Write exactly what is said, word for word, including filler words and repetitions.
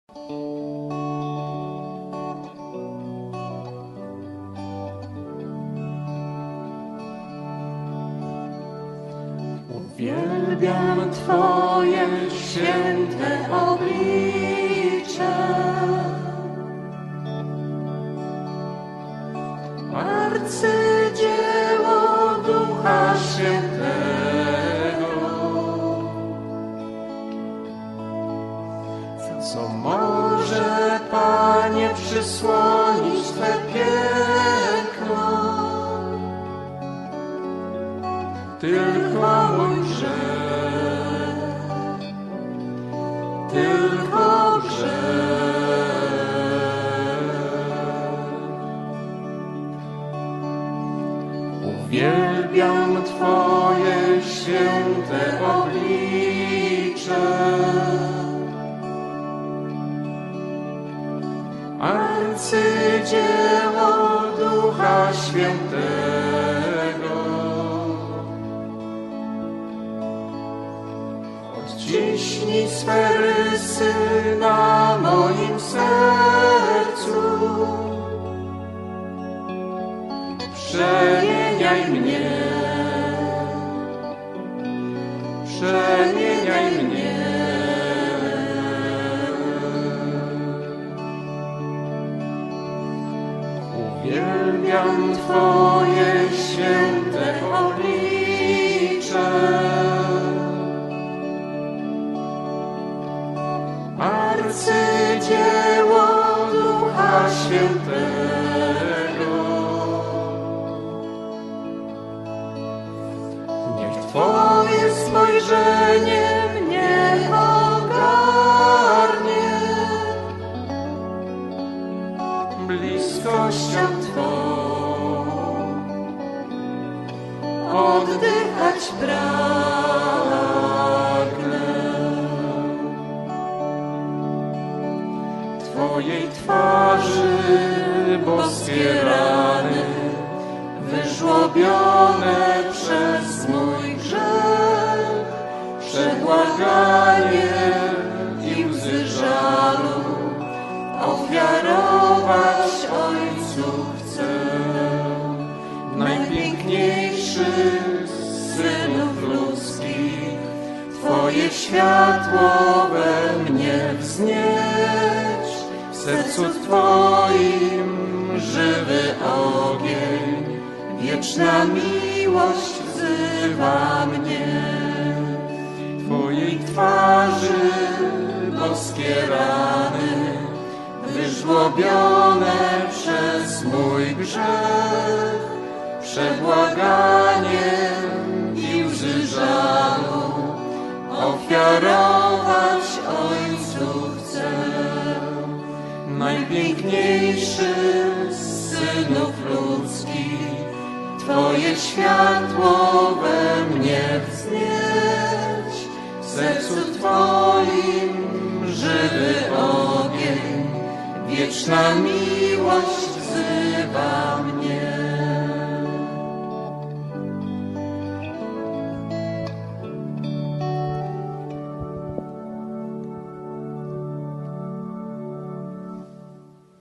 Uwielbiam Twoje święte oblicze, arcydzieło Ducha Świętego, co może, Panie, przysłonić Twe piękno? Tylko mój grzech, tylko grzech. Uwielbiam Twoje święte oblicze, arcydzieło Ducha Świętego. Odciśnij swe rysy na moim sercu, przemieniaj mnie, przemieniaj mnie. Uwielbiam Twoje święte oblicze, arcydzieło Ducha Świętego. Niech Twoje spojrzenie mnie ogarnie bliskością Twą, oddychać pragnę Twojej twarzy, boskie rany, wyżłobione przez mój grzech, przebłaganie i łzy żalu ofiarować Ojcu chcę. Najpiękniejszy z synów ludzkich, Twoje światło we mnie wznieść, w sercu Twoim żywy ogień, wieczna miłość wzywa mnie. Twojej twarzy boskie rany, wyżłobione przez mój grzech, przebłaganie i łzy żalu ofiarować Ojcu chcę. Najpiękniejszy z synów ludzkich, Twoje światło we mnie wznieść, w sercu Twoim żywy ogień, wieczna miłość wzywa mnie.